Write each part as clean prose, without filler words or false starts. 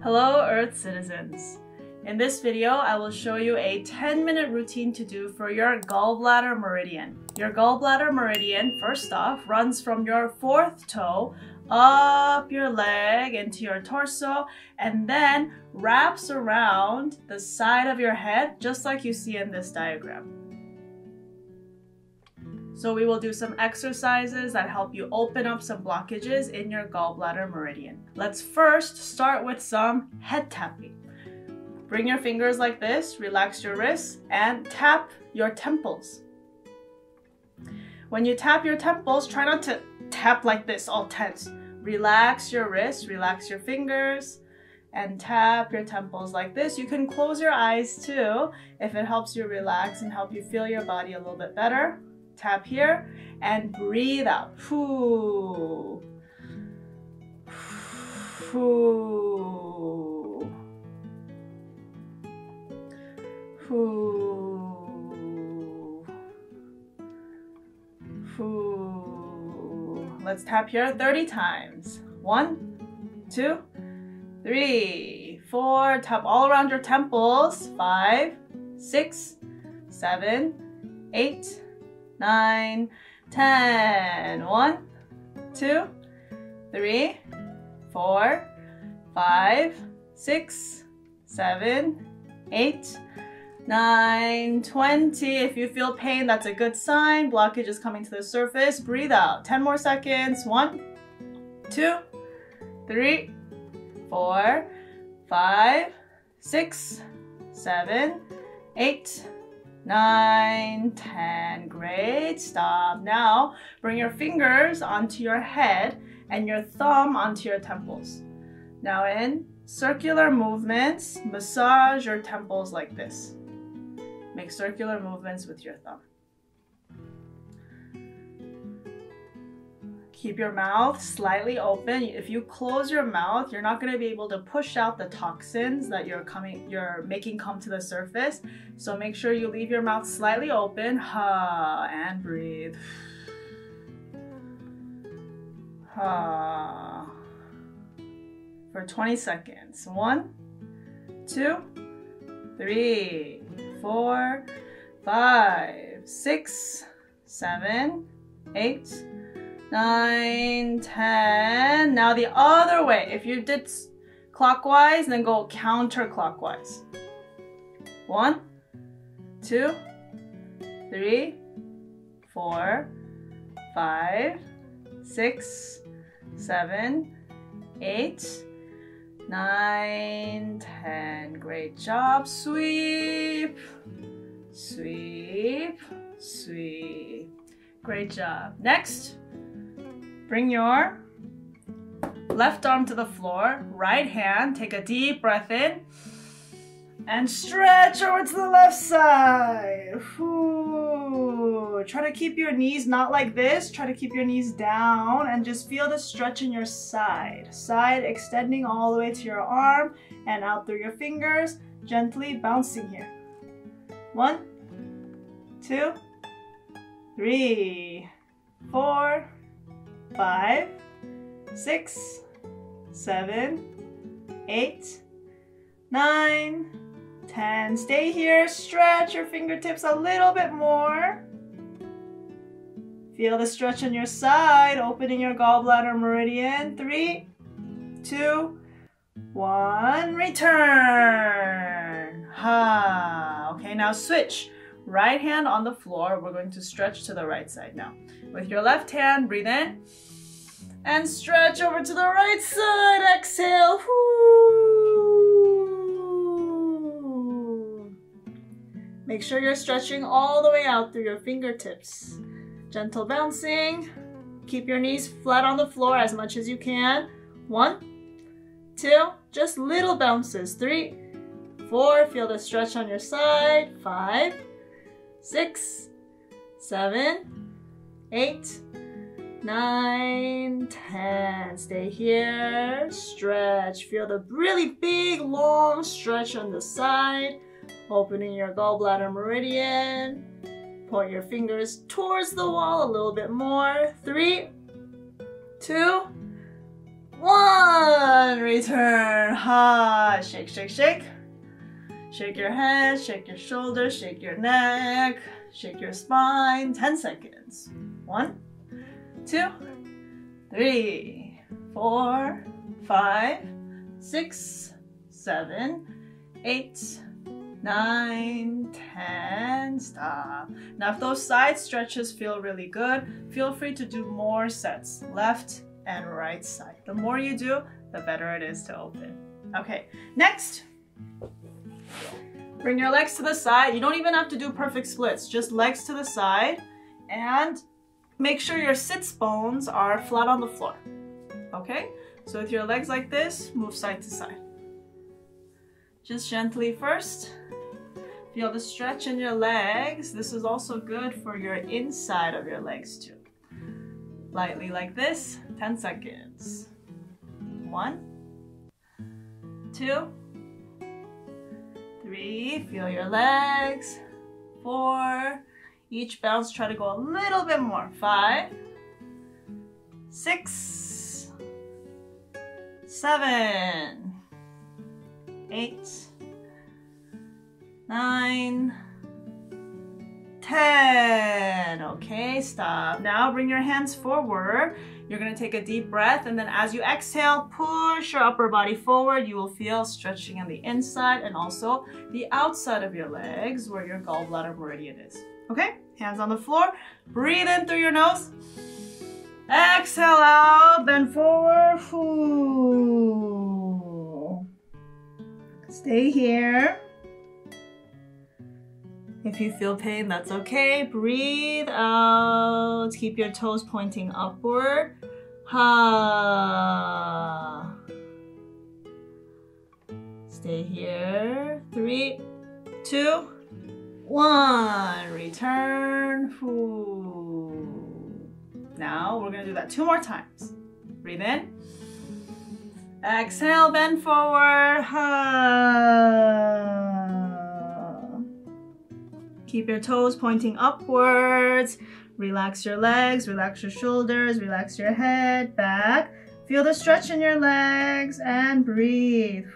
Hello Earth citizens! In this video, I will show you a 10-minute routine to do for your gallbladder meridian. Your gallbladder meridian, first off, runs from your fourth toe up your leg into your torso and then wraps around the side of your head just like you see in this diagram. So we will do some exercises that help you open up some blockages in your gallbladder meridian. Let's first start with some head tapping. Bring your fingers like this, relax your wrists, and tap your temples. When you tap your temples, try not to tap like this, all tense. Relax your wrists, relax your fingers, and tap your temples like this. You can close your eyes too if it helps you relax and help you feel your body a little bit better. Tap here and breathe out. Foo. Foo. Foo. Foo. Let's tap here 30 times. 1, 2, 3, 4. Tap all around your temples. 5, 6, 7, 8, 9, 10. 1, 2, 3, 4, 5, 6, 7, 8, 9, 20. If you feel pain, that's a good sign. Blockage is coming to the surface. Breathe out. 10 more seconds. 1, 2, 3, 4, 5, 6, 7, 8, 9, 10. Great. Stop. Now, bring your fingers onto your head and your thumb onto your temples. Now in circular movements, massage your temples like this. Make circular movements with your thumb. Keep your mouth slightly open. If you close your mouth, you're not going to be able to push out the toxins that you're making come to the surface. So make sure you leave your mouth slightly open. Ha, and breathe. Ha. For 20 seconds. 1, 2, 3, 4, 5, 6, 7, 8, 9, 10. Now the other way. If you did clockwise, then go counterclockwise. 1, 2, 3, 4, 5, 6, 7, 8, 9, 10. Great job. Sweep, sweep, sweep. Great job. Next, bring your left arm to the floor, right hand, take a deep breath in, and stretch over to the left side. Ooh. Try to keep your knees not like this. Try to keep your knees down and just feel the stretch in your side. Side extending all the way to your arm and out through your fingers, gently bouncing here. 1, 2, 3, 4, 5, 6, 7, 8, 9, 10. Stay here. Stretch your fingertips a little bit more. Feel the stretch on your side, opening your gallbladder meridian. 3, 2, 1. Return. Ha. Okay, now switch. Right hand on the floor. We're going to stretch to the right side now. With your left hand, breathe in. And stretch over to the right side. Exhale. Whoo. Make sure you're stretching all the way out through your fingertips. Gentle bouncing. Keep your knees flat on the floor as much as you can. 1, 2, just little bounces. 3, 4, feel the stretch on your side. 5, 6, 7, 8, 9, 10. Stay here. Stretch. Feel the really big, long stretch on the side. Opening your gallbladder meridian. Point your fingers towards the wall a little bit more. 3, 2, 1. Return. Ha. Shake, shake, shake. Shake your head, shake your shoulders, shake your neck, shake your spine. 10 seconds. 1, 2, 3, 4, 5, 6, 7, 8, 9, 10. Stop. Now if those side stretches feel really good, feel free to do more sets, left and right side. The more you do, the better it is to open. Okay, next. Bring your legs to the side. You don't even have to do perfect splits, just legs to the side, and make sure your sits bones are flat on the floor. Okay, so with your legs like this, move side to side. Just gently first. Feel the stretch in your legs. This is also good for your inside of your legs too. Lightly like this, 10 seconds. 1, 2, 3, feel your legs. 4, each bounce try to go a little bit more. 5, 6, 7, 8, 9, 10. Okay, stop. Now bring your hands forward. You're gonna take a deep breath, and then as you exhale, push your upper body forward. You will feel stretching on the inside and also the outside of your legs where your gallbladder meridian is. Okay, hands on the floor. Breathe in through your nose. Exhale out, bend forward. Ooh. Stay here. If you feel pain, that's okay. Breathe out. Keep your toes pointing upward. Ha. Stay here. 3, 2, 1. Return. Now we're gonna do that 2 more times. Breathe in. Exhale, bend forward. Ha. Keep your toes pointing upwards. Relax your legs, relax your shoulders, relax your head, back. Feel the stretch in your legs and breathe.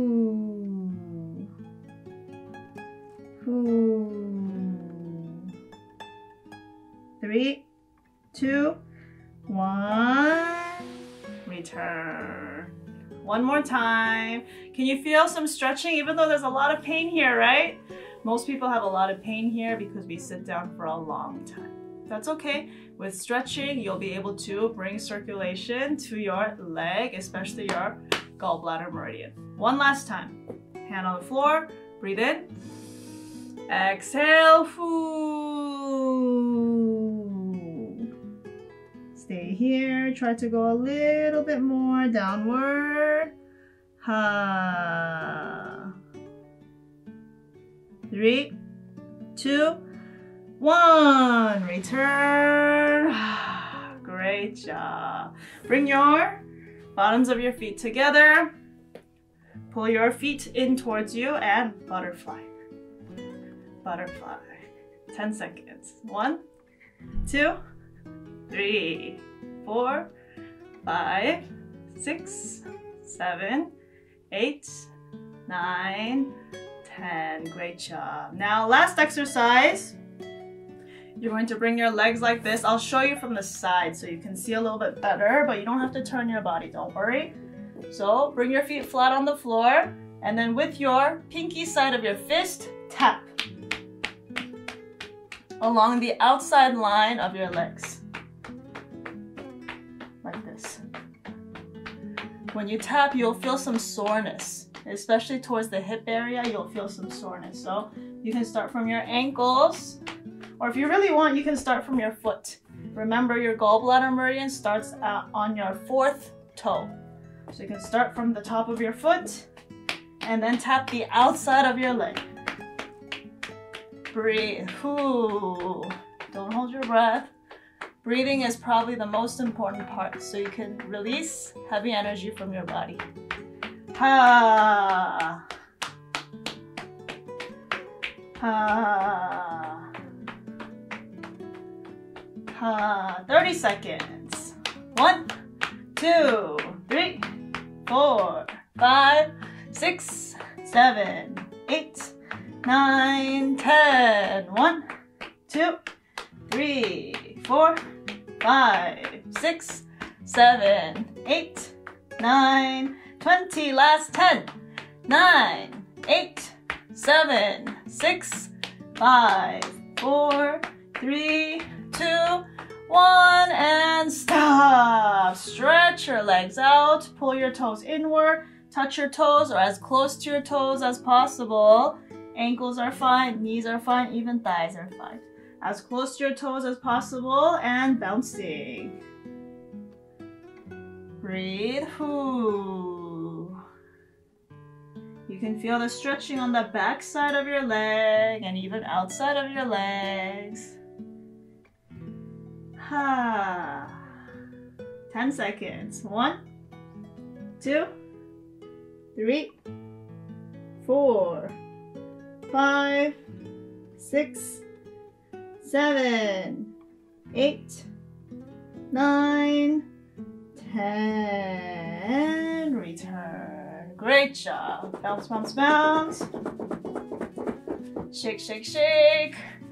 3, 2, 1. Return. One more time. Can you feel some stretching even though there's a lot of pain here, right? Most people have a lot of pain here because we sit down for a long time. That's okay. With stretching, you'll be able to bring circulation to your leg, especially your gallbladder meridian. One last time. Hand on the floor. Breathe in. Exhale. Stay here. Try to go a little bit more downward. Ha. 3, 2, 1. Return. Great job. Bring your bottoms of your feet together. Pull your feet in towards you and butterfly. Butterfly. 10 seconds. 1, 2, 3, 4, 5, 6, 7, 8, 9, 10. Great job. Now last exercise. You're going to bring your legs like this. I'll show you from the side so you can see a little bit better, but you don't have to turn your body, don't worry. So bring your feet flat on the floor, and then with your pinky side of your fist, tap along the outside line of your legs. Like this. When you tap, you'll feel some soreness, especially towards the hip area. You'll feel some soreness. So you can start from your ankles, or if you really want, you can start from your foot. Remember, your gallbladder meridian starts on your 4th toe. So you can start from the top of your foot and then tap the outside of your leg. Breathe. Ooh. Don't hold your breath. Breathing is probably the most important part, so you can release heavy energy from your body. Ha. Ha. Ha. 30 seconds. 1, 2, 3, 4, 5, 6, 7, 8, 9, 10. 1, 2, 3, 4, 5, 6, 7, 8, 9, 20. Last 10. 9, 8, 7, 6, 5, 4, 3, 2, 1, and stop. Stretch your legs out, pull your toes inward, touch your toes or as close to your toes as possible. Ankles are fine, knees are fine, even thighs are fine. As close to your toes as possible and bouncing. Breathe. Ooh. You can feel the stretching on the back side of your leg and even outside of your legs. 10 seconds. 1, 2, 3, 4, 5, 6, 7, 8, 9, 10. Return. Great job. Bounce, bounce, bounce. Shake, shake, shake.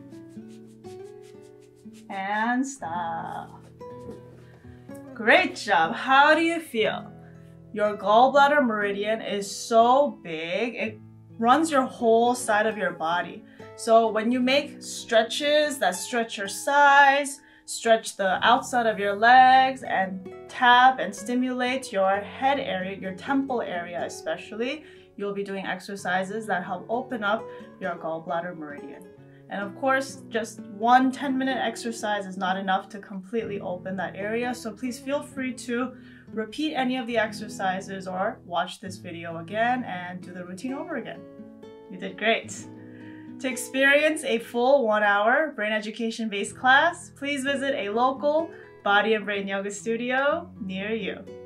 And stop. Great job. How do you feel? Your gallbladder meridian is so big, it runs your whole side of your body. So when you make stretches that stretch your sides, stretch the outside of your legs, and tap and stimulate your head area, your temple area especially, you'll be doing exercises that help open up your gallbladder meridian. And of course, just one 10-minute exercise is not enough to completely open that area, so please feel free to repeat any of the exercises or watch this video again and do the routine over again. You did great. To experience a full 1-hour brain education-based class, please visit a local body and brain yoga studio near you.